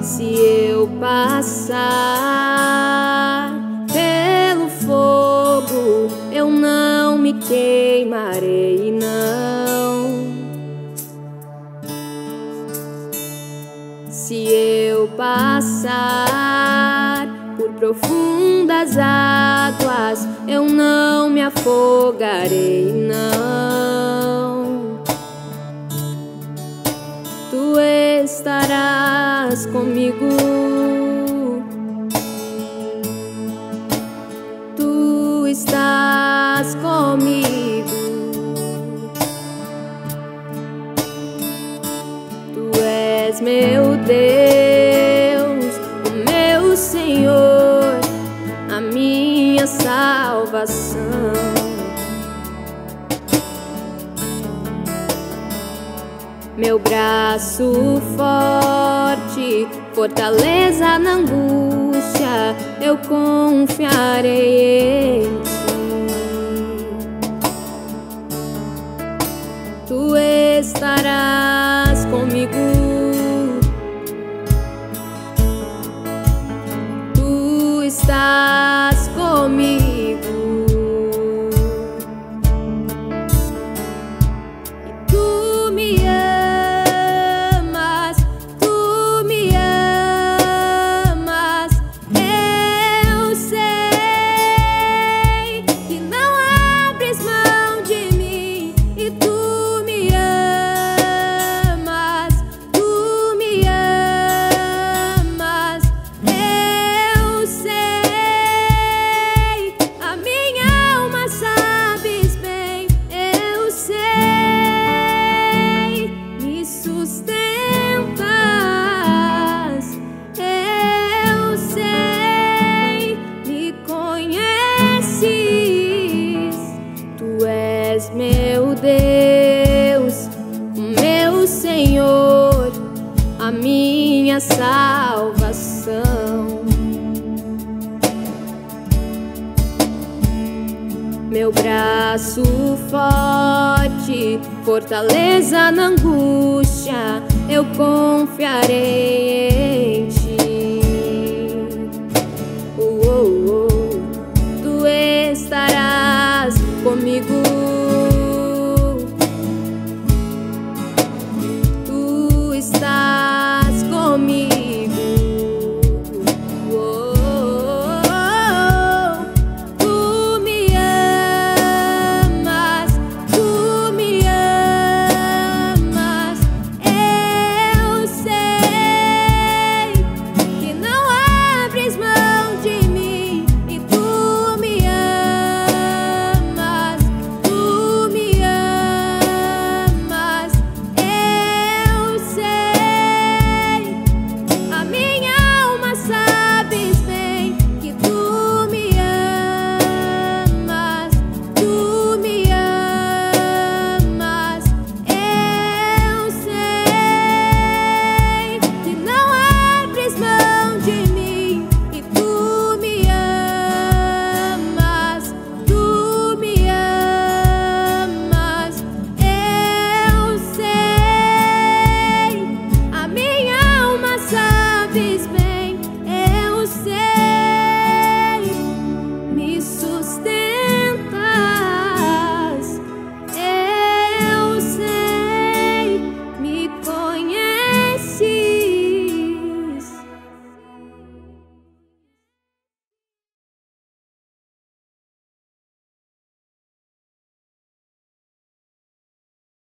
Se eu passar pelo fogo, eu não me queimarei, não. Se eu passar por profundas águas, eu não me afogarei, não. Tu estarás comigo, tu estás comigo. Tu és meu Deus, o meu Senhor, a minha salvação. Meu braço forte, fortaleza na angústia, eu confiarei em ti. Tu estarás comigo, tu estás comigo. Meu Deus, meu Senhor, a minha salvação. Meu braço forte, fortaleza na angústia, eu confiarei